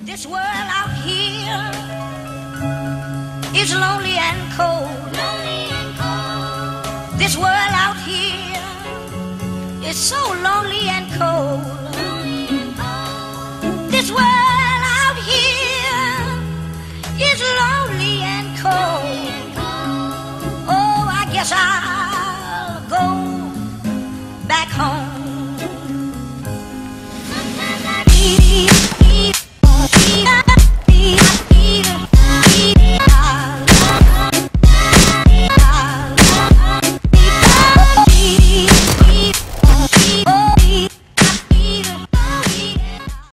This world out here is lonely and cold. Lonely and cold. This world out here is so lonely and cold. Lonely and cold. This world out here is lonely and cold. Oh, I guess I'll go